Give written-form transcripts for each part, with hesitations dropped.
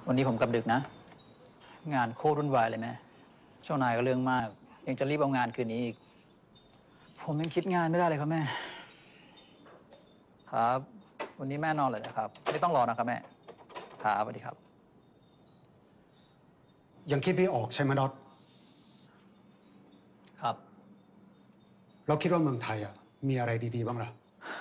วันนี้ผมกลับดึกนะงานโคตรวุ่นวายเลยแม่เจ้านายก็เรื่องมากยังจะรีบเอางานคืนนี้อีกผมยังคิดงานไม่ได้เลยครับแม่ครับวันนี้แม่นอนเลยนะครับไม่ต้องรอนะครับแม่ครับสวัสดีครับยังคิดไม่ออกใช่ไหมน็อตครับเราคิดว่าเมืองไทยมีอะไรดีๆบ้างล่ะ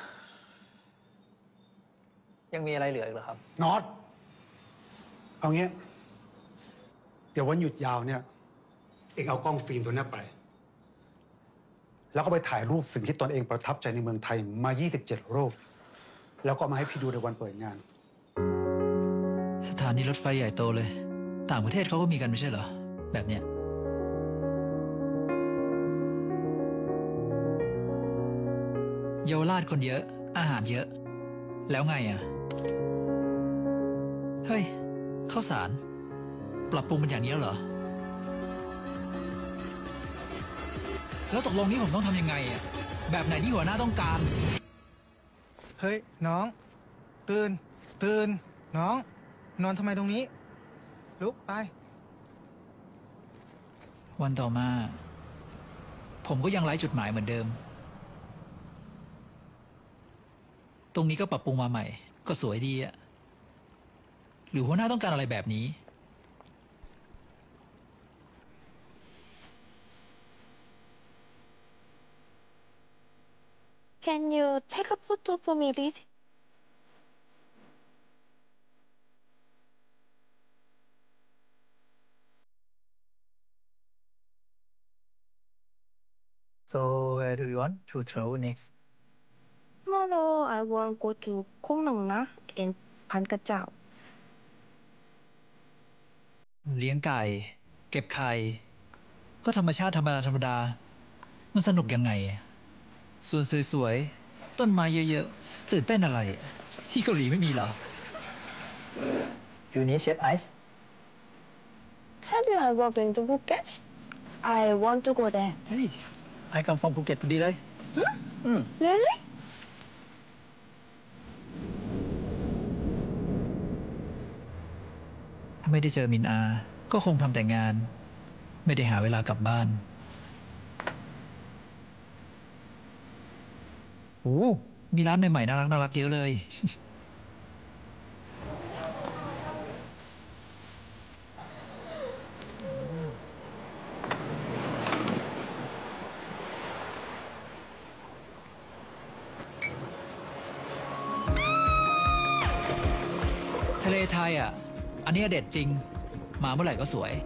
ยังมีอะไรเหลืออีกเหรอครับน็อตเอางี้เดี๋ยววันหยุดยาวเนี่ยเองเอากล้องฟิล์มตัวนี้ไปแล้วก็ไปถ่ายรูปสิ่งที่ตนเองประทับใจในเมืองไทยมา27รูปแล้วก็มาให้พี่ดูในวันเปิดงานสถานีรถไฟใหญ่โตเลยต่างประเทศเขาก็มีกันไม่ใช่เหรอแบบเนี้ยเยาวราชคนเยอะอาหารเยอะแล้วไงเฮ้ยข้าวสารปรับปรุงเป็นอย่างนี้แล้วเหรอแล้วตกลงนี่ผมต้องทำยังไงแบบไหนที่หัวหน้าต้องการเฮ้ยน้องตื่นน้องนอนทำไมตรงนี้ลุกไปวันต่อมาผมก็ยังไร้จุดหมายเหมือนเดิมตรงนี้ก็ปรับปรุงมาใหม่ก็สวยดีหรือหัวหน้าต้องการอะไรแบบนี้ Can you take a photo for me, please? So where do you want to travel next Tomorrow I want go to Khong Nang Na in Phan Kat Chao. เลี้ยงไก่เก็บไข่ก็ธรรมชาติธรรมดามันสนุกยังไงส่วนสวยๆต้นไม้เยอะๆตื่นเต้นอะไรที่เกาหลีไม่มีเหรอ You need chef ice Have you ever been to Phuket? I want to go there. Hey I come from Phuket พอดีเลย Really? ถ้าไม่ได้เจอมินอาก็คงทำแต่งานไม่ได้หาเวลากลับบ้านโอ้มีร้านใหม่ๆน่ารักเยอะเลยทะเลไทยอันนี้เด็ดจริงมาเมื่อไหร่ก็สวย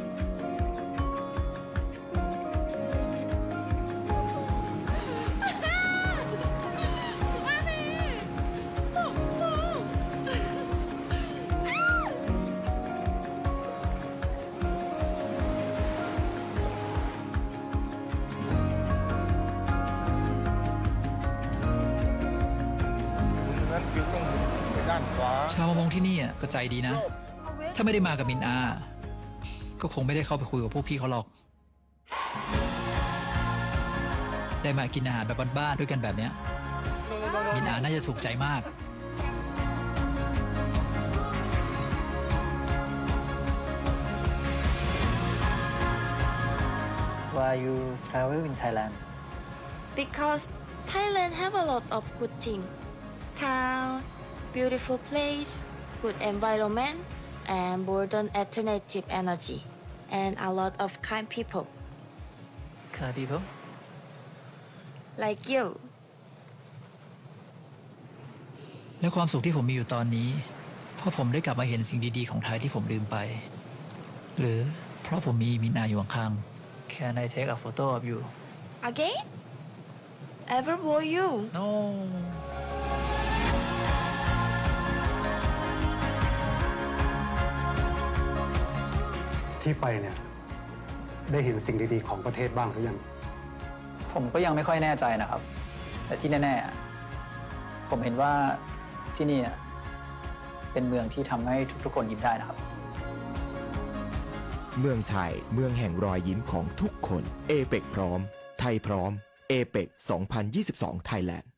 ชาวประมงที่นี่ก็ใจดีนะถ้าไม่ได้มากับมินอาก็คงไม่ได้เข้าไปคุยกับพวกพี่เขาหรอกได้มากินอาหารแบบบ้านๆด้วยกันแบบเนี้ยมินอาน่าจะถูกใจมาก Why you travel in Thailand Because Thailand have a lot of good things. Town, beautiful place, good environment, and modern alternative energy, and a lot of kind people. Kind people Like you. และความสุขที่ผมมีอยู่ตอนนี้เพราะผมได้กลับมาเห็นสิ่งดีๆของไทยที่ผมลืมไปหรือเพราะผมมีมินอาอยู่ข้างๆ Can I take a photo of you Again? Ever bore you? No ที่ไปเนี่ยได้เห็นสิ่งดีๆของประเทศบ้างหรือยังผมก็ยังไม่ค่อยแน่ใจนะครับแต่ที่แน่ๆผมเห็นว่าที่นี่เป็นเมืองที่ทำให้ทุกๆคนยิ้มได้นะครับเมืองไทยเมืองแห่งรอยยิ้มของทุกคนเอเปกพร้อมไทยพร้อมเอเปก2022 Thailand